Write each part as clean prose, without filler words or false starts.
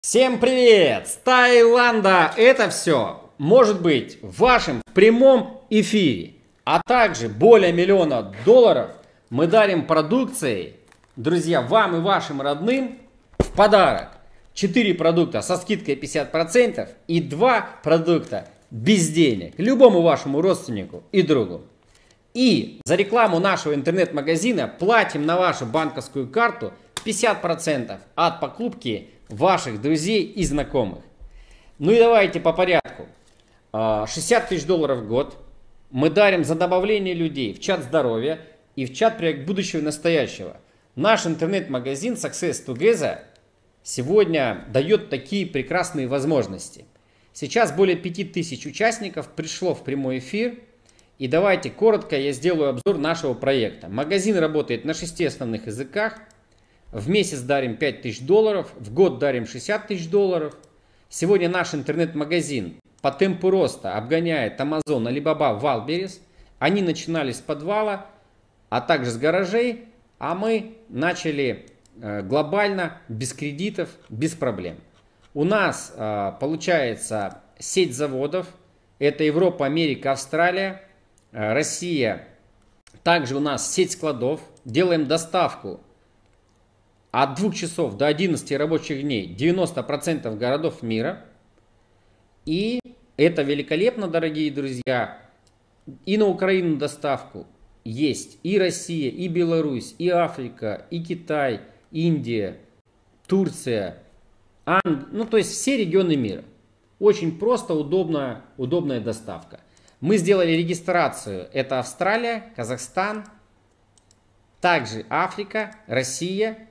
Всем привет! С Таиланда! Это все может быть в вашем прямом эфире. А также более $1 миллиона мы дарим продукцией, друзья, вам и вашим родным в подарок. 4 продукта со скидкой 50% и 2 продукта без денег. Любому вашему родственнику и другу. И за рекламу нашего интернет-магазина платим на вашу банковскую карту 50% от покупки ваших друзей и знакомых. Ну и давайте по порядку. 60 тысяч долларов в год мы дарим за добавление людей в чат здоровья и в чат проект будущего и настоящего. Наш интернет-магазин Success Together сегодня дает такие прекрасные возможности. Сейчас более 5000 участников пришло в прямой эфир. И давайте коротко я сделаю обзор нашего проекта. Магазин работает на 6 основных языках. В месяц дарим 5000 долларов, в год дарим 60 тысяч долларов. Сегодня наш интернет-магазин по темпу роста обгоняет Amazon, Alibaba, Wildberries. Они начинали с подвала, а также с гаражей, а мы начали глобально, без кредитов, без проблем. У нас получается сеть заводов, это Европа, Америка, Австралия, Россия. Также у нас сеть складов, делаем доставку от 2 часов до 11 рабочих дней 90% городов мира. И это великолепно, дорогие друзья. И на Украину доставку есть и Россия, и Беларусь, и Африка, и Китай, Индия, Турция. Ну, то есть все регионы мира. Очень просто, удобная доставка. Мы сделали регистрацию. Это Австралия, Казахстан, также Африка, Россия,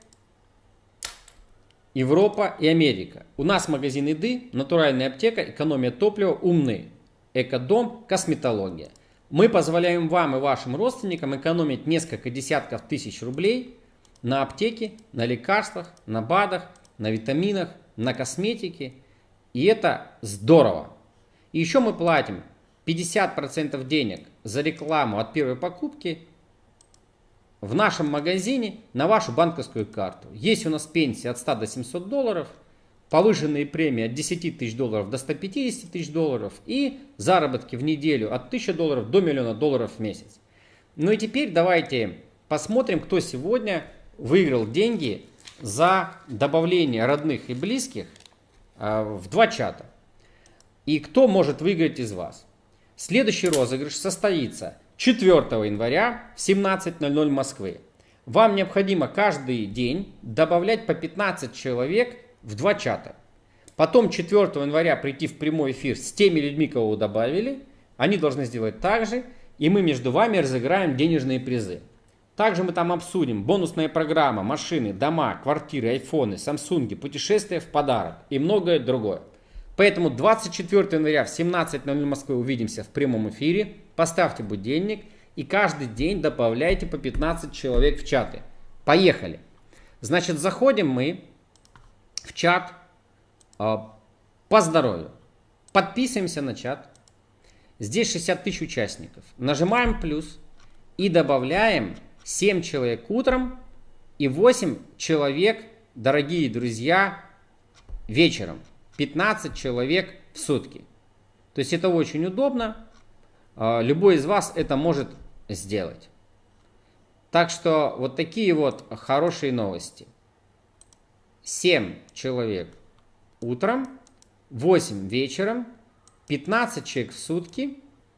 Европа и Америка. У нас магазин еды, натуральная аптека, экономия топлива, умный экодом, косметология. Мы позволяем вам и вашим родственникам экономить несколько десятков тысяч рублей на аптеке, на лекарствах, на БАДах, на витаминах, на косметике. И это здорово. И еще мы платим 50% денег за рекламу от первой покупки в нашем магазине на вашу банковскую карту. Есть у нас пенсии от 100 до 700 долларов, повышенные премии от 10 тысяч долларов до 150 тысяч долларов и заработки в неделю от 1000 долларов до $1 миллиона в месяц. Ну и теперь давайте посмотрим, кто сегодня выиграл деньги за добавление родных и близких в 2 чата. И кто может выиграть из вас. Следующий розыгрыш состоится 4 января в 17:00 Москвы. Вам необходимо каждый день добавлять по 15 человек в 2 чата. Потом 4 января прийти в прямой эфир с теми людьми, кого вы добавили. Они должны сделать так же. И мы между вами разыграем денежные призы. Также мы там обсудим бонусная программа, машины, дома, квартиры, айфоны, самсунги, путешествия в подарок и многое другое. Поэтому 24 января в 17:00 Москвы увидимся в прямом эфире. Поставьте будильник и каждый день добавляйте по 15 человек в чаты. Поехали! Значит, заходим мы в чат по здоровью. Подписываемся на чат. Здесь 60 тысяч участников. Нажимаем плюс и добавляем 7 человек утром и 8 человек, дорогие друзья, вечером. 15 человек в сутки. То есть это очень удобно. Любой из вас это может сделать. Так что вот такие вот хорошие новости. 7 человек утром, 8 вечером, 15 человек в сутки.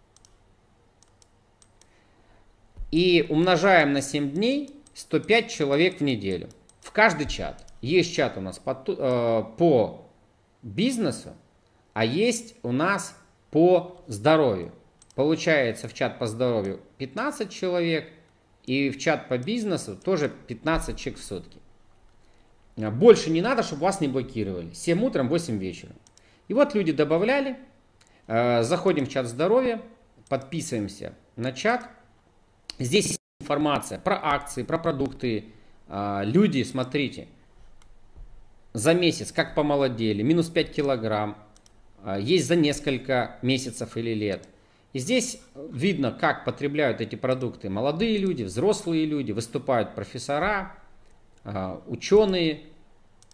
И умножаем на 7 дней 105 человек в неделю. В каждый чат. Есть чат у нас по бизнесу, а есть у нас по здоровью. Получается в чат по здоровью 15 человек и в чат по бизнесу тоже 15 человек в сутки. Больше не надо, чтобы вас не блокировали. 7 утром, 8 вечером. И вот люди добавляли. Заходим в чат здоровья, подписываемся на чат. Здесь есть информация про акции, про продукты. Люди, смотрите, за месяц как помолодели, минус 5 килограмм, есть за несколько месяцев или лет. И здесь видно, как потребляют эти продукты молодые люди, взрослые люди, выступают профессора, ученые,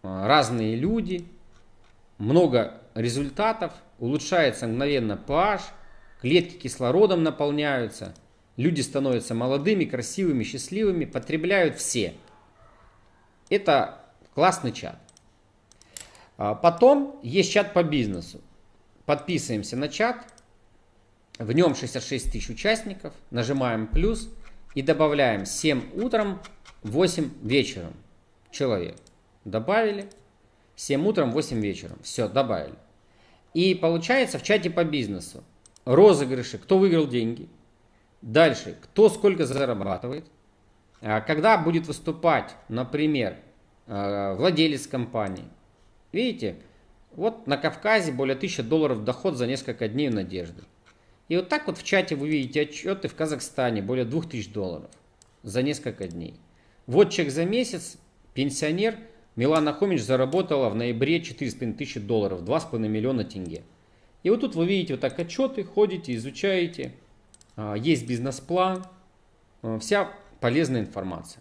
разные люди, много результатов, улучшается мгновенно pH, клетки кислородом наполняются, люди становятся молодыми, красивыми, счастливыми, потребляют все. Это классный чат. Потом есть чат по бизнесу. Подписываемся на чат, в нем 66 тысяч участников, нажимаем плюс и добавляем 7 утром, 8 вечером человек. Добавили, 7 утром, 8 вечером. Все, добавили. И получается в чате по бизнесу розыгрыши, кто выиграл деньги. Дальше, кто сколько зарабатывает. Когда будет выступать, например, владелец компании. Видите, вот на Кавказе более $1000 доход за несколько дней в Надежды. И вот так вот в чате вы видите отчеты в Казахстане более $2000 за несколько дней. Вот чек за месяц, пенсионер Милана Хомич заработала в ноябре $4500, 2,5 миллиона тенге. И вот тут вы видите вот так отчеты, ходите, изучаете, есть бизнес-план, вся полезная информация.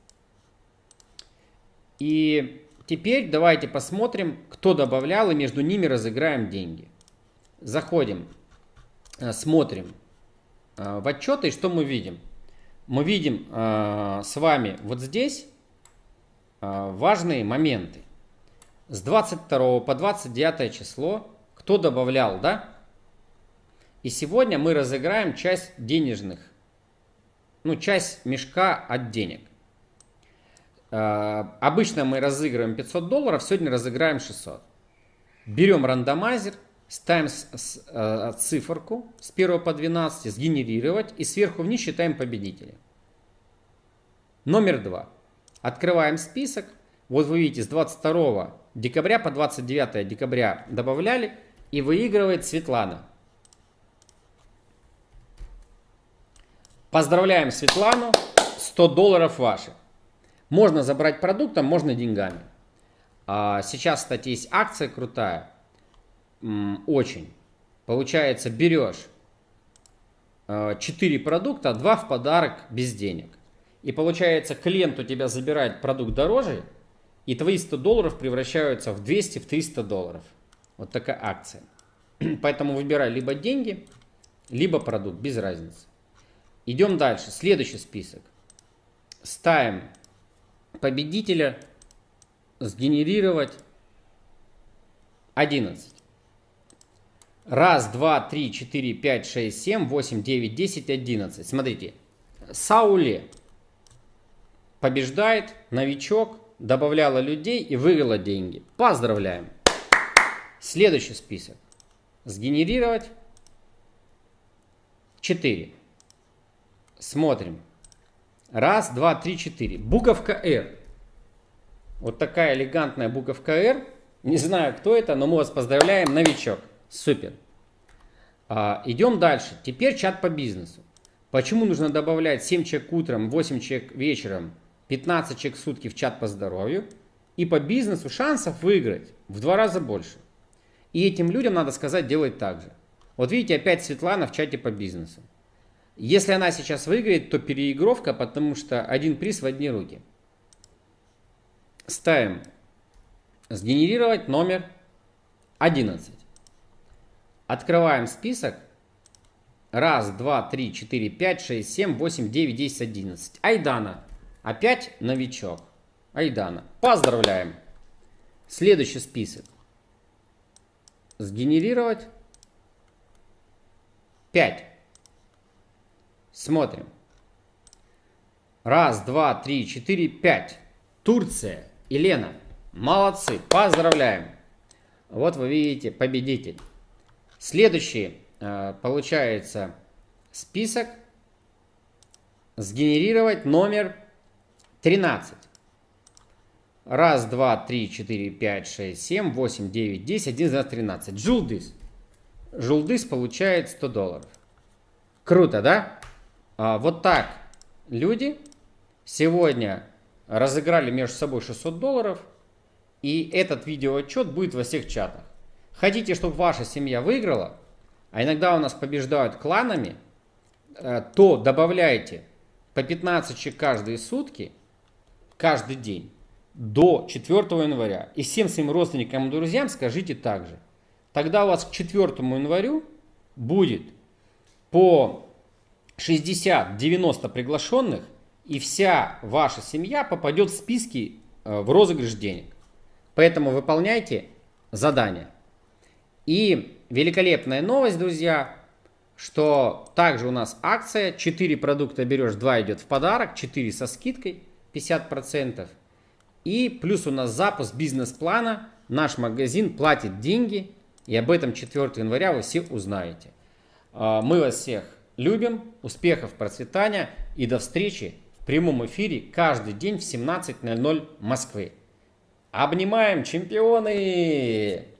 И теперь давайте посмотрим, кто добавлял, и между ними разыграем деньги. Заходим, смотрим в отчеты, и что мы видим? Мы видим с вами вот здесь важные моменты. С 22 по 29 число, кто добавлял, да? И сегодня мы разыграем часть денежных, часть мешка от денег. Обычно мы разыгрываем $500, сегодня разыграем 600. Берем рандомайзер, ставим циферку с 1 по 12, сгенерировать, и сверху вниз считаем победителя. Номер 2. Открываем список. Вот вы видите, с 22 декабря по 29 декабря добавляли, и выигрывает Светлана. Поздравляем Светлану, $100 ваши. Можно забрать продуктом, можно деньгами. Сейчас, кстати, есть акция крутая. Очень. Получается, берешь 4 продукта, 2 в подарок без денег. И получается, клиент у тебя забирает продукт дороже, и твои $100 превращаются в 200, в $300. Вот такая акция. Поэтому выбирай либо деньги, либо продукт, без разницы. Идем дальше. Следующий список. Ставим победителя, сгенерировать 11. 1, 2, 3, 4, 5, 6, 7, 8, 9, 10, 11. Смотрите. Сауле побеждает, новичок, добавляла людей и выиграла деньги. Поздравляем. Следующий список. Сгенерировать 4. Смотрим. 1, 2, 3, 4. Буковка R. Вот такая элегантная буковка R. Не знаю, кто это, но мы вас поздравляем. Новичок. Супер. Идем дальше. Теперь чат по бизнесу. Почему нужно добавлять 7 человек утром, 8 человек вечером, 15 человек в сутки в чат по здоровью? И по бизнесу шансов выиграть в 2 раза больше. И этим людям надо сказать делать так же. Вот видите, опять Светлана в чате по бизнесу. Если она сейчас выиграет, то переигровка, потому что один приз в одни руки. Ставим сгенерировать номер 11. Открываем список. 1, 2, 3, 4, 5, 6, 7, 8, 9, 10, 11. Айдана. Опять новичок. Айдана. Поздравляем. Следующий список. Сгенерировать 5. Смотрим. 1, 2, 3, 4, 5. Турция. Елена. Молодцы. Поздравляем. Вот вы видите победитель. Следующий получается список. Сгенерировать номер 13. 1, 2, 3, 4, 5, 6, 7, 8, 9, 10, 11, 12, 13. Жулдыс. Жулдыс получает $100. Круто, да? Вот так люди сегодня разыграли между собой $600. И этот видеоотчет будет во всех чатах. Хотите, чтобы ваша семья выиграла, а иногда у нас побеждают кланами, то добавляйте по 15 человек каждые сутки, каждый день. до 4 января. И всем своим родственникам и друзьям скажите также. Тогда у вас к 4 январю будет по 60-90 приглашенных, и вся ваша семья попадет в списки в розыгрыш денег. Поэтому выполняйте задание. И великолепная новость, друзья, что также у нас акция. 4 продукта берешь, 2 идет в подарок, 4 со скидкой 50%. И плюс у нас запуск бизнес-плана. Наш магазин платит деньги. И об этом 4 января вы все узнаете. Мы вас всех любим. Успехов, процветания. И до встречи в прямом эфире каждый день в 17:00 Москвы. Обнимаем, чемпионы!